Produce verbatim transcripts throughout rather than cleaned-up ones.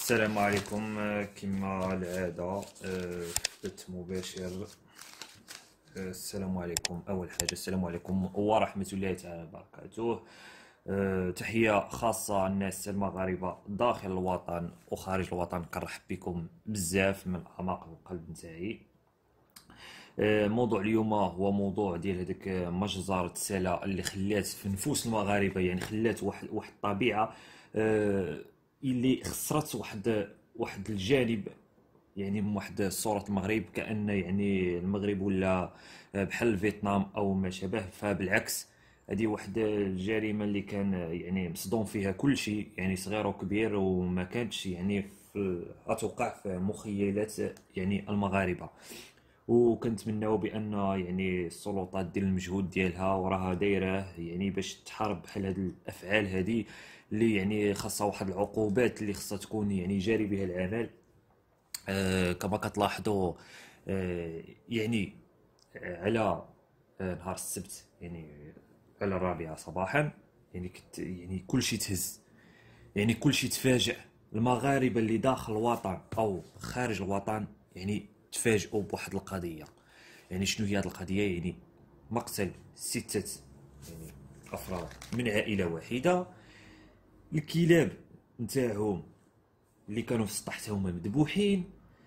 السلام عليكم. آه، كما العادة آه، في بث مباشر. آه، السلام عليكم. أول حاجة السلام عليكم ورحمة الله تعالى وبركاته. آه، تحية خاصة الناس المغاربة داخل الوطن وخارج الوطن، كنرحب بكم بزاف من أعماق القلب نتاعي. آه، موضوع اليوم هو موضوع ديال هذاك مجزرة السلا اللي خلات في نفوس المغاربة، يعني خلات واحد واحد الطبيعة آه، اللي خسرت واحد واحد الجانب، يعني من واحد صورة المغرب، كأن يعني المغرب ولا بحال فيتنام أو ما شابه. فبالعكس، هذه واحد الجريمة اللي كان يعني مصدوم فيها كل شيء، يعني صغير وكبير، وما كانتش يعني في أتوقع في مخيلات يعني المغاربة. وكنتمناو بان يعني السلطات دير المجهود ديالها وراها دايره، يعني باش تحارب بحال هاد الافعال هادي اللي يعني خاصها واحد العقوبات اللي خاصها تكون يعني جاري بها العمل. آه كما كتلاحظوا، آه يعني آه على آه نهار السبت، يعني على الرابعه صباحا، يعني كت يعني كل شيء تهز، يعني كل شيء تفاجأ. المغاربه اللي داخل الوطن او خارج الوطن يعني تفاجئوا بواحد القضيه. يعني شنو هي هذه القضيه؟ يعني مقتل ستة يعني افراد من عائله واحده. الكلاب نتاعهم اللي كانوا في السطح تا هما مذبوحين.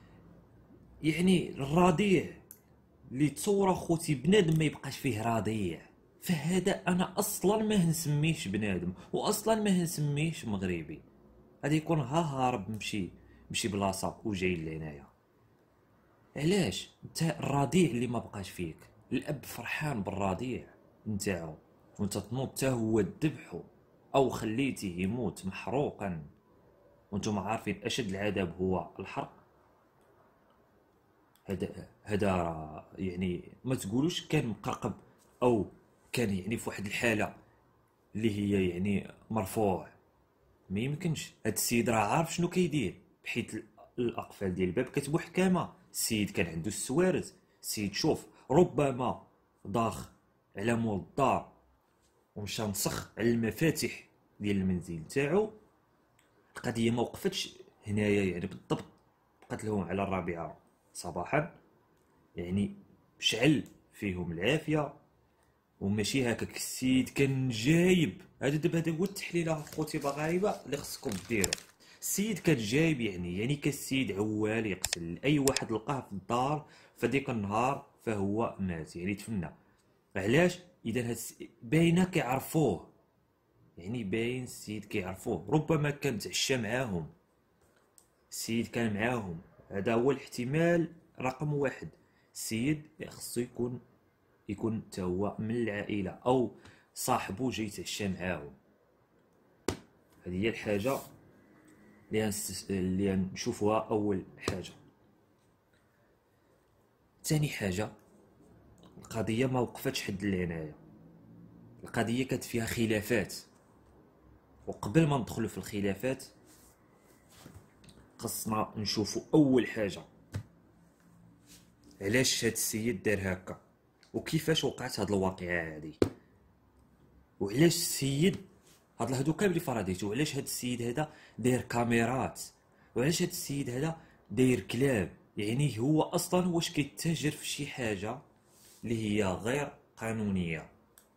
يعني الرضيع اللي تصور خوتي بنادم ما يبقاش فيه رضيع، فهذا انا اصلا ما نسميش بنادم، واصلا ما نسميش مغربي. هذا يكون ها هارب مشي مشي بلاصه وجاي لهنايا. علاش انت الرضيع اللي ما بقاش فيك، الاب فرحان بالرضيع نتاعو، وانت تنوض حتى هو تذبحو او خليتيه يموت محروقا، وانتم عارفين اشد العذاب هو الحرق. هذا هذا راه يعني ما تقولوش كان مقرقب او كان يعني في واحد الحاله اللي هي يعني مرفوع. ما يمكنش. هاد السيد راه عارف شنو كيدير، بحيث ال- الاقفال ديال الباب كتبوح حكامه. السيد كان عنده السوارت. السيد شوف ربما ضاخ على مول الدار ومشى نسخ على المفاتيح ديال المنزل تاعو. القضيه ما وقفتش هنايا يعني بالضبط، بقات لهم على الرابعه صباحا، يعني شعل فيهم العافيه. وماشي هكاك، السيد كان جايب هذا دابا هذا هو التحليل اخوتي المغاربه اللي خصكم ديروا. السيد كان جايب يعني يعني كالسيد عوال يقتل اي واحد لقاه في الدار في ديك النهار فهو مات، يعني تفنى. علاش؟ اذا هاد الس- باينه كيعرفوه، يعني باين السيد كيعرفوه. ربما كان تعشى معاهم، السيد كان معاهم. هذا هو الاحتمال رقم واحد. السيد خصو يكون يكون حتى هو من العائله او صاحبه جاي يتعشى معاهم. هذه هي الحاجه اللي هنست... اللي نشوفوها اول حاجه. ثاني حاجه، القضيه ما وقفتش حد لهنايا، القضيه كانت فيها خلافات. وقبل ما ندخلوا في الخلافات خصنا نشوفوا اول حاجه علاش هاد السيد دار هكا، وكيفاش وقعت هاد الواقعه هادي، وعلاش السيد هاد هادو كامل اللي فرضيتو، وعلاش هاد السيد هذا داير كاميرات، وعلاش هاد السيد هذا داير كلاب. يعني هو اصلا واش كيتاجر في شي حاجه اللي هي غير قانونيه.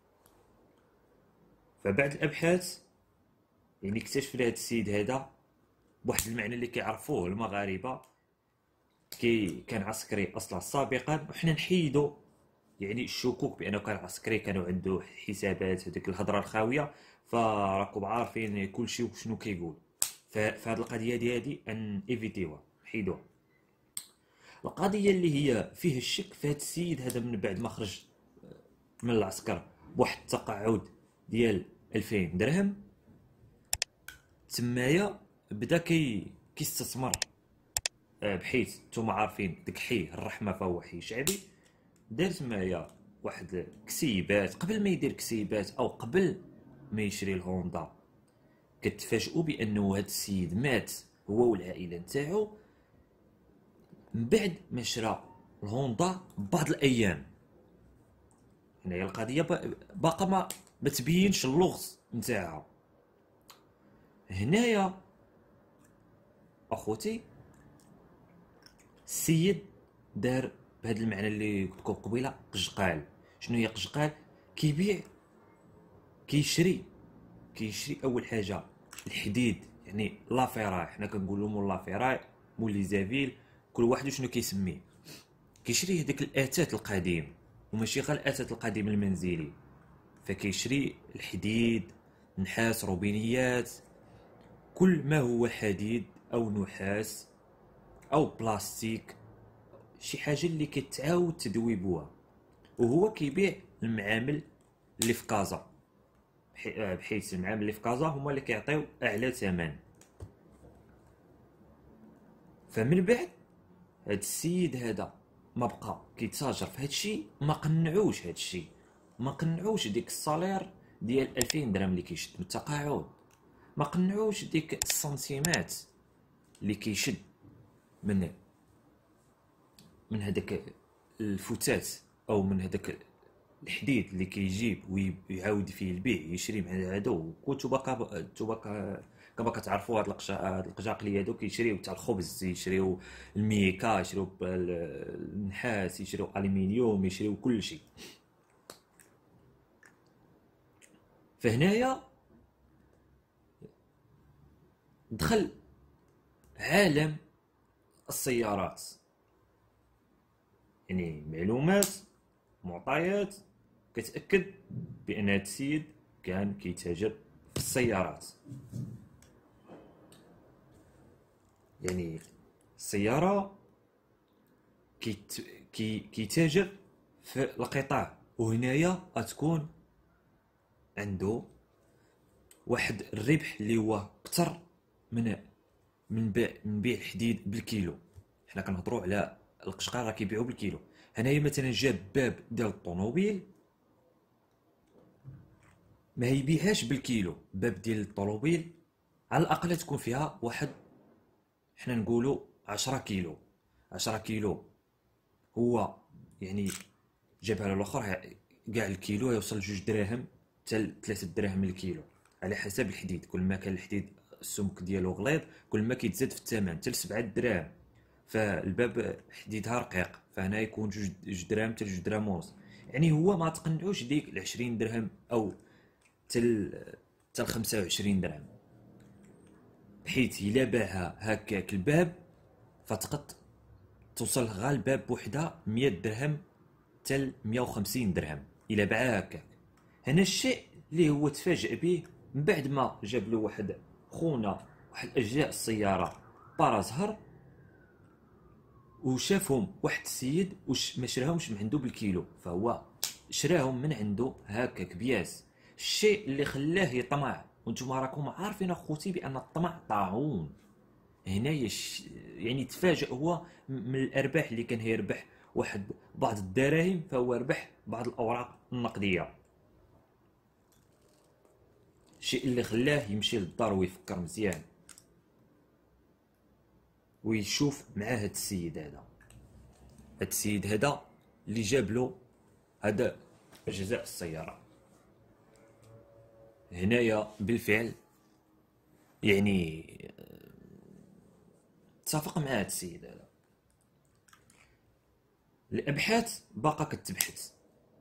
فبعد الابحاث يعني اكتشفنا هاد السيد هذا بواحد المعنى اللي كيعرفوه المغاربه، كي كان عسكري اصلا سابقا. وحنا نحيدو يعني الشكوك بانه كان عسكري، كانوا عنده حسابات هذيك الهضره الخاويه، فراكم عارفين كل شيء وشنو كيقول. فهاد القضيه دي هادي ان ايفيتيوها، نحيدوها. القضيه اللي هي فيه الشك في هاد السيد هذا من بعد ما خرج من العسكر بواحد التقاعد ديال ألفين درهم، تمايا بدا كي كيستثمر. آه، بحيث نتوما عارفين داك حي الرحمه فهو حي شعبي. دار تمايا واحد كسيبات. قبل ما يدير كسيبات او قبل ما يشري الهوندا، كتفاجئوا بانه هاد السيد مات هو والعائله نتاعو من بعد ما شرا الهوندا ببعض الايام. هنايا القضيه با- باقا ما ما تبينش اللغز نتاعها. هنايا اخوتي السيد دار بهذا المعنى اللي قلت لكم قبيله قجقال. شنو هي قجقال؟ كيبيع كيشري كيشري اول حاجه الحديد، يعني لافيراي، حنا كنقولوا مول لافيراي مول ليزافيل، كل واحد شنو كيسميه. كيشري هذاك الاثاث القديم، وماشي غير الاثاث القديم المنزلي، فكيشري الحديد، نحاس، روبينيات، كل ما هو حديد او نحاس او بلاستيك، شي حاجه اللي كتعاود تدويبوها. وهو كيبيع المعامل اللي في كازا، بحيث المعامل اللي في كازا هما اللي كيعطيو اعلى ثمن. فمن بعد هاد السيد هذا ما بقى كيتاجر في هادشي، ما قنعوش هادشي، ما قنعوش ديك الصالير ديال ألفين درهم اللي كيشد من التقاعد، ما قنعوش ديك السنتيمات اللي كيشد من من هذاك الفتات، او من هذاك الحديد اللي كيجيب ويعاود فيه البيع، يشري مع هادو. كنتو نتوما كما كتعرفوا هاد هاد القجاقلي هادو كيشريو تاع الخبز، يشريو الميكا، يشريو النحاس، يشريو الالومنيوم، يشريو كل شيء. فهنايا دخل عالم السيارات، يعني معلومات، معطيات كتأكد بأن هاد السيد كان كيتاجر في السيارات. يعني السيارة كيت كي كيتاجر في القطاع، وهنايا غتكون عنده واحد الربح اللي هو اكثر من من بيع من بيع الحديد بالكيلو. حنا كنهضروا على القشقار راه كيبيعوا بالكيلو. هنايا مثلا جاب باب ديال الطوموبيل ما يبيعهاش بالكيلو، باب ديال الطوموبيل على الاقل تكون فيها واحد، حنا نقولوا عشرة كيلو. عشرة كيلو هو يعني جابها على الاخر كاع الكيلو يوصل جوج دراهم حتى ثلاثة دراهم الكيلو، على حسب الحديد. كل ما كان الحديد السمك ديالو غليظ كل ما كيتزاد في الثمن حتى لسبعة دراهم. فالباب حديدها رقيق، فهنا يكون جوج جوج دراهم حتى جوج دراهم ونص. يعني هو ما تقنعوش ديك العشرين درهم او حتى حتى الخمسة وعشرين درهم، بحيث الا باعها هكاك الباب فتقد توصل غا الباب بوحدها مية درهم حتى مية وخمسين درهم الا باعها هكاك. هنا الشيء اللي هو تفاجأ به من بعد ما جاب له واحد خونا واحد اجزاء السياره بارا زهر، وشافهم واحد السيد وش ما شراهمش من عنده بالكيلو، فهو شراهم من عنده هكاك بياس. الشيء اللي خلاه يطمع، وانتم راكم عارفين اخوتي بان الطمع طاعون. هنايا يعني تفاجأ هو من الارباح اللي كان يربح واحد بعض الدراهم، فهو ربح بعض الاوراق النقديه. الشيء اللي خلاه يمشي للدار ويفكر مزيان ويشوف مع هاد السيد هذا. هاد السيد هذا اللي جاب له هذا اجزاء السياره. هنايا بالفعل يعني اتفق مع هاد السيد هذا. الابحاث باقا كتبحث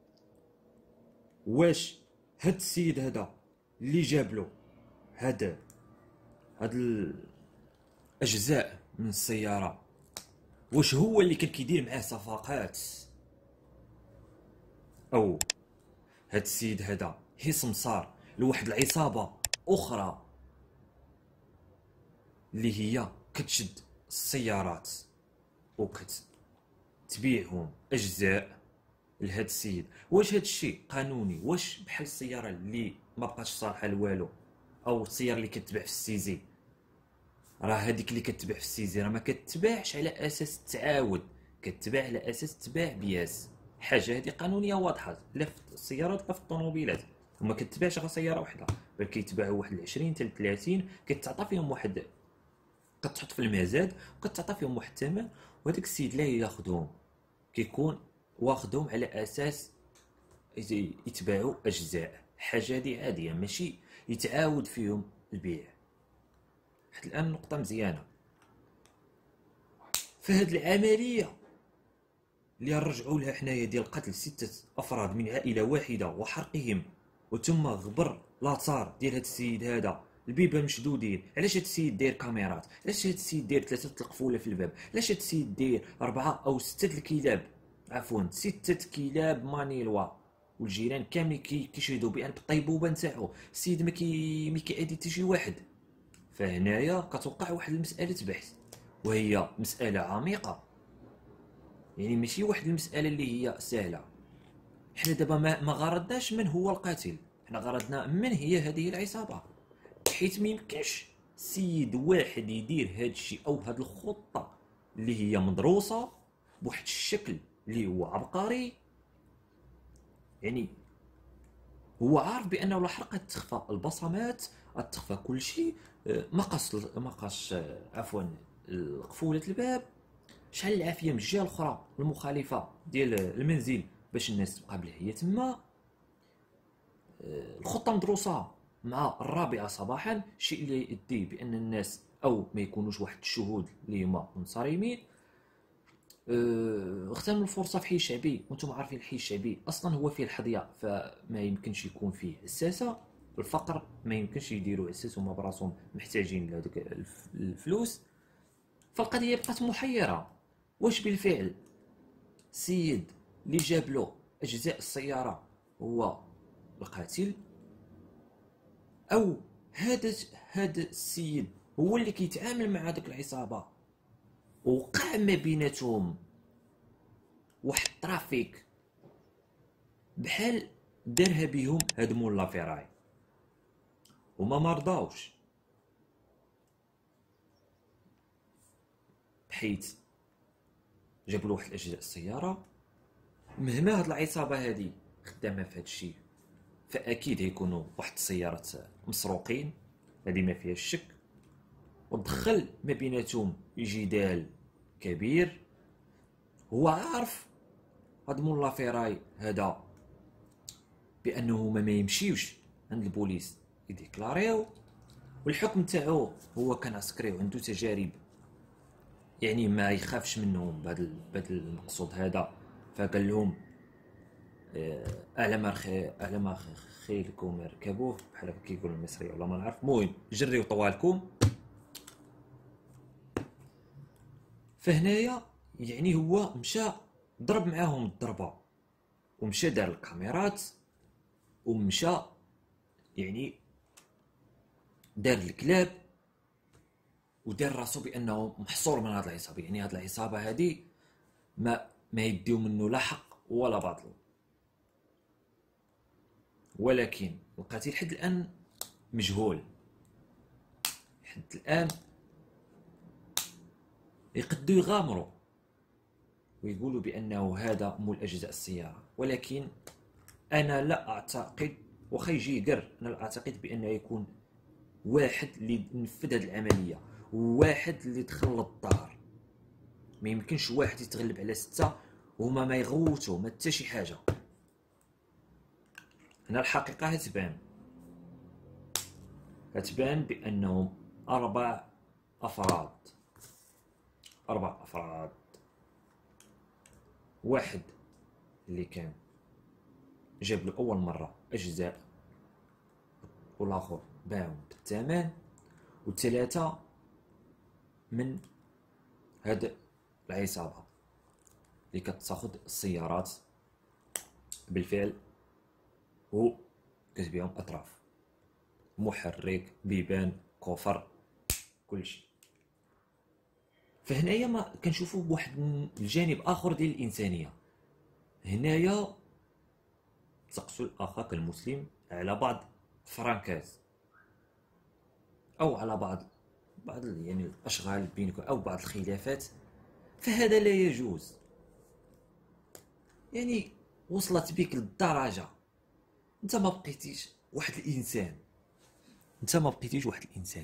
واش هاد السيد هذا اللي جاب له هاد هاد الاجزاء من السياره واش هو اللي كان كيدير معاه صفقات، او هاد السيد هذا هي سمسار لواحد العصابه اخرى اللي هي كتشد السيارات وكتبيعهم اجزاء لهاد السيد. واش هاد الشيء قانوني؟ واش بحال السياره اللي ما بقاش صالحه لوالو، او السياره اللي كتباع في السيزي؟ راه هذيك اللي كتباع في السيزي راه ما كتباعش على اساس التعاود، كتباع على اساس تباع بياس. حاجه هذه قانونيه واضحه، لا في السيارات لا في الطوموبيلات. وما كتباعش غير سياره واحده، بل كيتباعوا واحد عشرين حتى ثلاثين، كتعطى فيهم واحد، كتحط في المزاد وكتعطى فيهم واحد الثمن، وهذاك السيد لا ياخذهم، كيكون واخذهم على اساس يتباعوا اجزاء. حاجه هذه عاديه، ماشي يتعاود فيهم البيع. حتى الان نقطه مزيانه. فهاد العمليه اللي نرجعوا لها حنايا ديال قتل ستة افراد من عائله واحده وحرقهم وثم غبر لاثار ديال هاد السيد هذا، البيبان مشدودين. علاش هاد السيد داير كاميرات؟ علاش هاد السيد داير ثلاثه القفوله في الباب؟ علاش هاد السيد داير اربعه او سته الكلاب، عفوا سته كلاب مانيلوا، والجيران كاملين كي كيشهدوا بان بالطيبوبه نتاعو السيد ما كي ما كيعادي حتى شي واحد. فهنايا كتوقع واحد المساله بحث، وهي مساله عميقه، يعني ماشي واحد المساله اللي هي سهله. حنا دابا ما, ما غردناش من هو القاتل، حنا غردنا من هي هذه العصابه، حيت ما يمكنش سيد واحد يدير هذا الشيء او هذه الخطه اللي هي مدروسه بواحد الشكل اللي هو عبقري. يعني هو عارف بانه لا حرق تخفى البصمات، تخفى كل شيء، ما قاش ما قاش عفوا قفوله الباب، شحال العافيه من الجهه الاخرى المخالفه ديال المنزل باش الناس تبقى بالهي تما. الخطه مدروسه مع الرابعه صباحا، الشيء اللي يؤدي بان الناس او ما يكونوش واحد الشهود اللي هما منصرمين. اغتنموا الفرصه في حي الشعبي، وانتم عارفين الحي الشعبي اصلا هو فيه الحظيه، فما يمكنش يكون فيه عساسه. الفقر ما يمكنش يديروا عساس، هما براسهم محتاجين لهذوك الفلوس. فالقضيه بقات محيره، واش بالفعل السيد اللي جاب له اجزاء السياره هو القاتل، او هذا هذا السيد هو اللي كيتعامل مع هذيك العصابه وقع ما بيناتهم واحد الترافيك بحال دارها بهم هاد مولا فيراي وما مرضاوش، بحيث جابوا له واحد الاجزاء السياره. مهما هاد العصابه هادي خدامه في هاد الشيء، فاكيد هيكونوا واحد السيارات مسروقين، هذه ما فيها الشك. ودخل ما بيناتهم جدال كبير. هو عارف هاد مولا فيراي هذا بانه هما ما يمشيوش عند البوليس يديكلاريو، والحكم تاعو هو كان عسكري وعنده تجارب، يعني ما يخافش منهم بهذا بهذا المقصود هذا. فقال لهم اعلى ما اعلى ما خيلكم اركبوه، بحال هكا كيقول المصري ولا ما نعرف، المهم جريو طوالكم. فهنايا يعني هو مشى ضرب معاهم الضربه، ومشى دار الكاميرات، ومشى يعني دار الكلاب، ودار راسو بانه محصور من هذه العصابه. يعني هذه العصابه هذه ما ما يديو منه لا حق ولا باطل. ولكن القتيل حد الان مجهول، حد الان يقدوا يغامروا ويقولوا بانه هذا مول اجزاء السياره، ولكن انا لا اعتقد، وخا يجي يقر، انا لا اعتقد بانه يكون واحد اللي نفذ هذه العمليه، واحد اللي دخل للدار. ما يمكنش واحد يتغلب على سته وهما ما يغوتوا ما حتى شي حاجه. هنا الحقيقه هتبان هتبان بانهم اربع افراد اربع افراد واحد اللي كان جاب له اول مره اجزاء، والاخر باعهم بالثمن، وثلاثه من هاد العصابه اللي كتاخذ السيارات بالفعل و كتبيعهم اطراف، محرك، بيبان، كفر، كلشي. فهنايا ما كنشوفوا بواحد الجانب اخر ديال الانسانيه. هنايا تقتل اخاك المسلم على بعض فرانكاز، او على بعض بعض يعني الاشغال بينكم او بعض الخلافات، فهذا لا يجوز. يعني وصلت بك للدرجه انت ما بقيتيش واحد الانسان، انت ما بقيتيش واحد الانسان.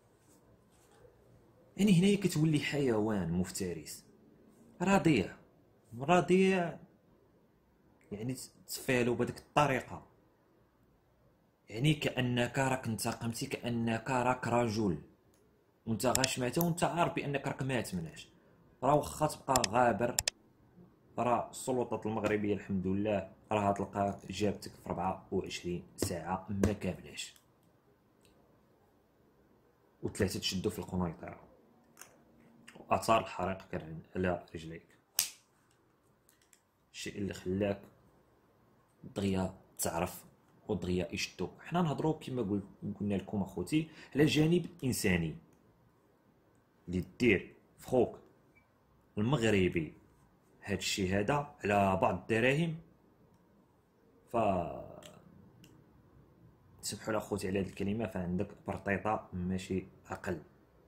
يعني هنايا كتولي حيوان مفترس رضيع رضيع، يعني تفعلوا بهذيك الطريقه، يعني كانك راك انتقمتي، كانك راك رجل وانت غاش مات وانت عارف بانك راك مات مناش، راه واخا تبقى غابر، راه السلطات المغربيه الحمد لله راه تلقى جابتك في أربعة وعشرين ساعه ما كاملاش، وثلاثه تشدو في القنيطره، واثار الحريق كان على رجليك. الشيء اللي خلاك دغيا تعرف ودغيا يشدوك. حنا نهضروا كما قلت قلنا لكم اخوتي على الجانب الانساني اللي دير فخوك المغربي هاد الشيء هذا على بعض الدراهم. ف تسمحوا لي اخوتي على هاد الكلمه، فعندك برطيطه ماشي اقل.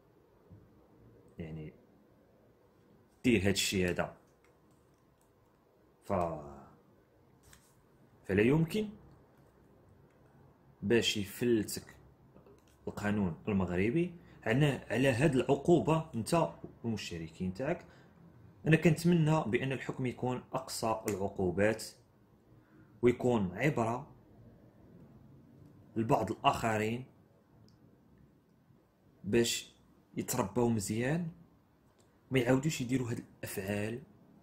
يعني دير هاد الشيء هذا ف فلا يمكن باش يفلتك القانون المغربي على على هاد العقوبه انت والمشتركين تاعك. انا كنتمنى بان الحكم يكون اقصى العقوبات، ويكون عبره لبعض الاخرين باش يتربوا مزيان وما يعاودوش يديروا هاد الافعال.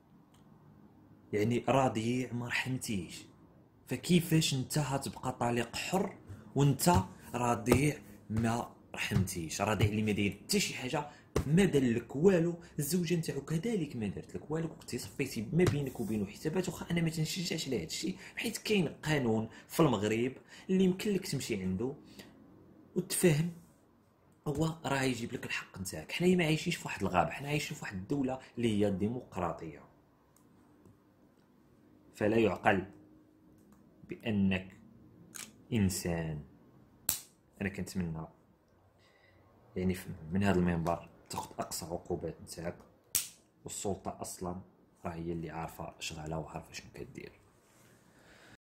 يعني راضي ما رحمتيش، فكيفاش انت هتبقى طليق حر وانت راضي ما رحمتيش؟ راضي اللي ما داير حتى شي حاجه، ما دار لك والو، الزوجه نتاعو كذلك ما دارت لك والو، كنتي صفيتي ما بينك وبينه حسابات. واخا انا ما تنشجعش على هذا الشيء، حيت كاين قانون في المغرب اللي يمكن لك تمشي عنده وتفهم، هو راه يجيب لك الحق نتاعك. حنايا ما عايشينش في واحد الغابه، حنا عايشين في واحد الدوله اللي هي ديمقراطيه. فلا يعقل بانك انسان. انا كنتمنى يعني من هذا المنبر تاخذ اقصى عقوبات نتاعك، والسلطه اصلا راه هي اللي عارفه شغالها وعارفه شنو كدير.